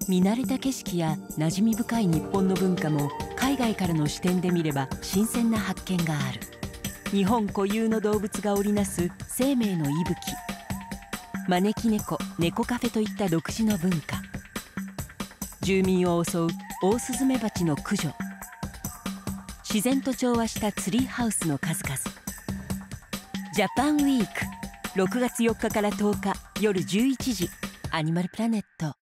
見慣れた景色や馴染み深い日本の文化も海外からの視点で見れば新鮮な発見がある。日本固有の動物が織りなす生命の息吹、招き猫、猫カフェといった独自の文化、住民を襲うオオスズメバチの駆除、自然と調和したツリーハウスの数々。ジャパンウィーク、6月4日から10日夜11時、アニマルプラネット。